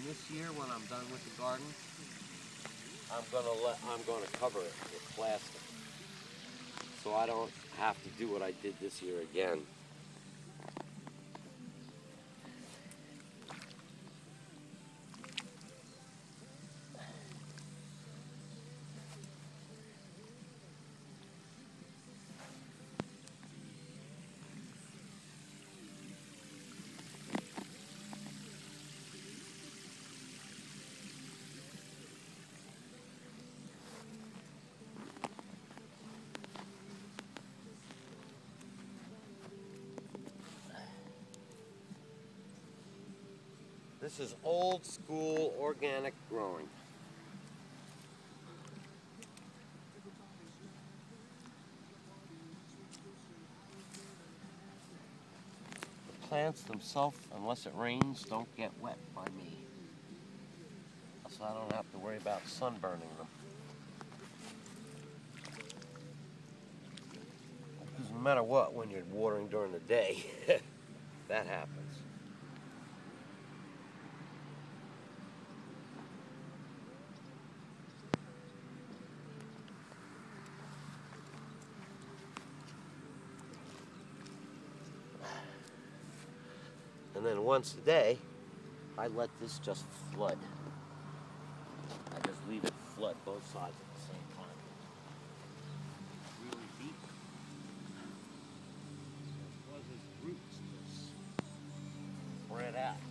this year when I'm done with the garden, I'm gonna cover it with plastic, so I don't have to do what I did this year again. This is old school organic growing. The plants themselves, unless it rains, don't get wet by me. So I don't have to worry about sunburning them. Because no matter what, when you're watering during the day, that happens. And then once a day, I let this just flood. I just leave it flood both sides at the same time. Really deep. It causes roots to spread out.